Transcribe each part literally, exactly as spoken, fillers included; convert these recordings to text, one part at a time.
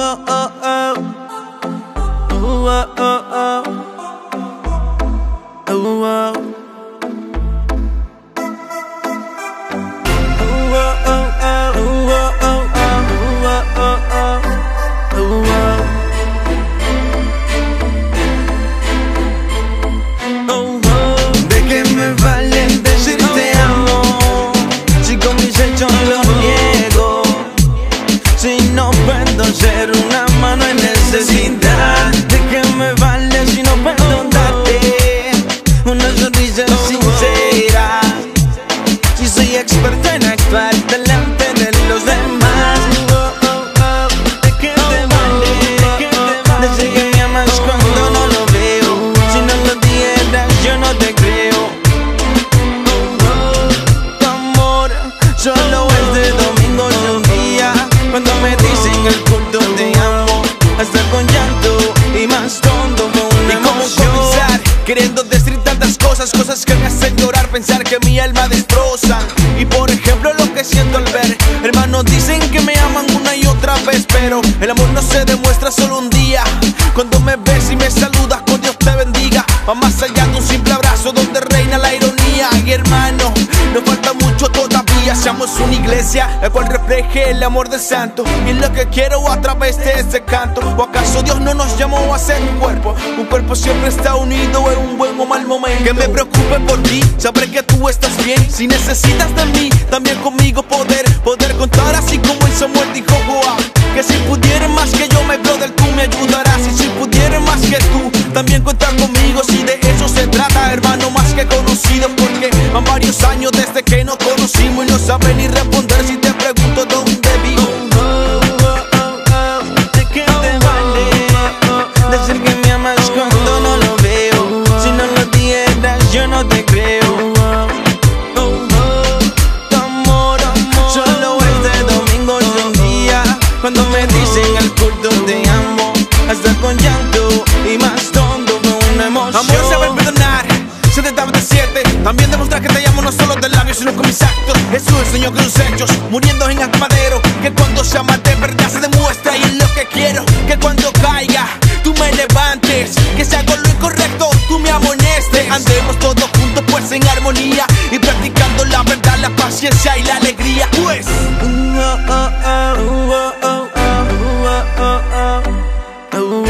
oh, oh, oh. Ooh, oh, oh, oh. Ooh, oh. Ooh, oh, oh, oh. Ooh, oh, oh, oh. Ooh, oh, oh, oh. ¿De qué me vale decirte amo si con mis hechos lo niego? Si no puedo ser una mano en necesidad, ¿de qué me vale si no puedo darte una sonrisa sincera? Si soy experto en actuar delante de los demás, oh, oh, oh. ¿De qué te vale decir que me amas cuando no lo veo? Si no lo dieras yo no te creo. Oh, oh. Tu amor solo es de domingos y un día, cuando me dicen el culto te amo, hasta con llanto y más tonto fue una emoción. ¿Y cómo comenzar? Queriendo decir tantas cosas, cosas que me hacen llorar, pensar que mi alma destrozan. Y por ejemplo lo que siento al ver hermanos dicen que me aman una y otra vez, pero el amor no se demuestra solo un día. Cuando me ves y me saludas con Dios te bendiga, va más allá de un simple abrazo donde reina la ironía. Y hermano, nos falta mucho todavía, seamos una iglesia la cual refleje el amor del santo, y es lo que quiero a través de este canto. ¿O acaso Dios no nos llamó a ser un cuerpo? Un cuerpo siempre está unido en un buen o mal momento. Que me preocupe por ti, sabré que tú estás bien. Si necesitas de mí, también conmigo poder Poder contar así como en Samuel dijo Joab, que si pudiera más que yo, my brother, tú me ayudarás. Y si pudiera más que tú, también contar conmigo. Si de eso se trata, hermano, más que conocido, porque van varios años desde que nos conocimos y no saben ni responder si te pregunto dónde vivo. Oh, oh, oh, oh. ¿De qué te vale decir que me amas cuando no lo veo? Si no lo dieras yo no te creo. Oh, oh. Tu amor solo es de domingos y un día, cuando me dicen al culto te amo, hasta con llanto y más tonto fue una emoción. Amor, saber perdonar, setenta veintisiete. También demostrar que te amo no solo de labios sino con mis actos. Jesús enseñó con sus hechos, muriendo en el madero, que cuando se ama de verdad se demuestra. Y es lo que quiero, que cuando caiga tú me levantes, que si hago lo incorrecto tú me amonestes. Andemos todos juntos pues en armonía, y practicando la verdad, la paciencia y la alegría. Pues uh, oh, oh, oh, uh, oh, oh, oh, uh, oh, oh, uh,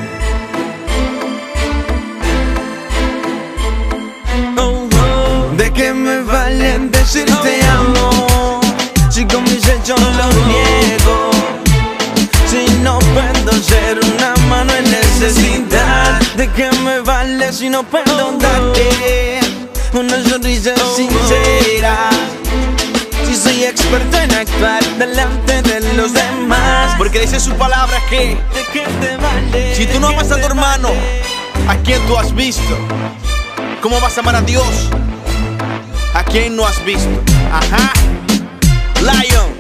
oh. Oh, oh. ¿De qué me vale decirte amo si con mis hechos lo niego? Si no puedo ser una mano en necesidad, ¿de qué me vale si no puedo darte una sonrisa sincera? Si soy experto en actuar delante de los demás, porque dice su palabra que ¿de qué te vale? Si tú no amas a tu hermano, ¿a quién tú has visto? ¿Cómo vas a amar a Dios? ¿A quién no has visto? Ajá, Lion.